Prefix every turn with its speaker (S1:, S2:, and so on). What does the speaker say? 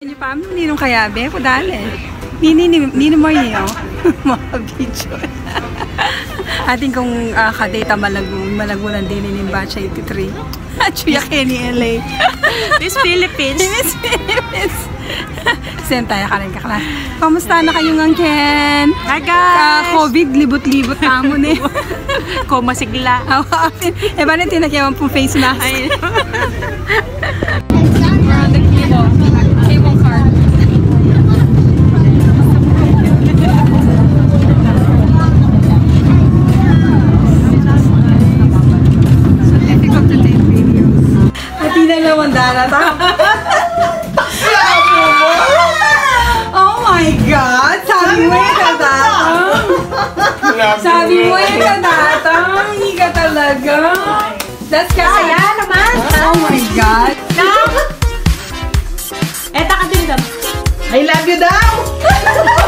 S1: Ini pa mo ninong kaya be ko dali. Nini mo niyo. Mga video. Ating kung kadata malagunan din ni Batch 83. Chuya Kenny LA.
S2: Miss Philippines.
S1: Miss Philippines. Same tayo ka rin kaklas. Kamusta na kayo ng Ken?
S2: Hi guys!
S1: COVID, libot-libot na mo ni.
S2: Masigla.
S1: Eh, ba na tinakyawan pong face mask?
S2: Ay.
S1: Oh my God! Sabi mo yung kadatang! Sabi mo yung kadatang! Hindi ka talaga! That's kaya naman! Oh my God!
S2: Eta ka din daw!
S1: I love you daw!